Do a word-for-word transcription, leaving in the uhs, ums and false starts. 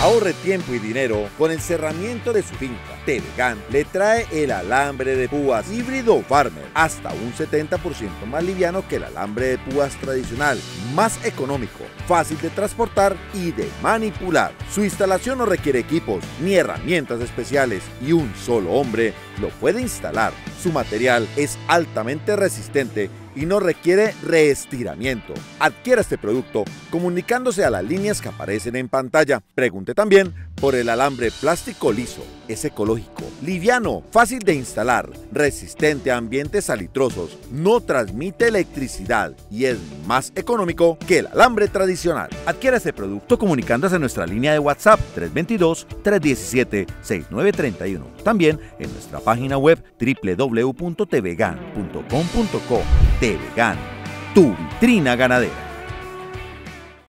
Ahorre tiempo y dinero con el cerramiento de su finca. Tevegan le trae el alambre de púas híbrido Farmer, hasta un setenta por ciento más liviano que el alambre de púas tradicional, más económico, fácil de transportar y de manipular. Su instalación no requiere equipos ni herramientas especiales y un solo hombre lo puede instalar. Su material es altamente resistente y no requiere reestiramiento. Adquiera este producto comunicándose a las líneas que aparecen en pantalla. Pregunte también por el alambre plástico liso. Es ecológico, liviano, fácil de instalar, resistente a ambientes salitrosos, no transmite electricidad y es más económico que el alambre tradicional. Adquiera este producto comunicándose a nuestra línea de WhatsApp tres dos dos, tres uno siete, seis nueve tres uno. También en nuestra página web w w w punto tevegan punto com punto co. Tevegan, tu vitrina ganadera.